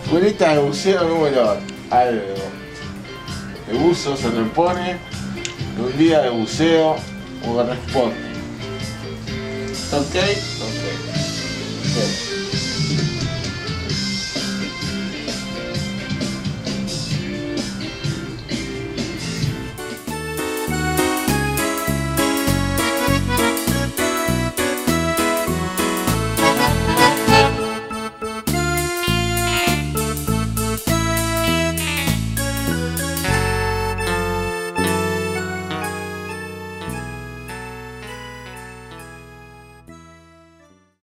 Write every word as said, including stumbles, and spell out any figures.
Curita de buceo número algo. De buzo se repone. De un día de buceo corresponde. ¿Ok?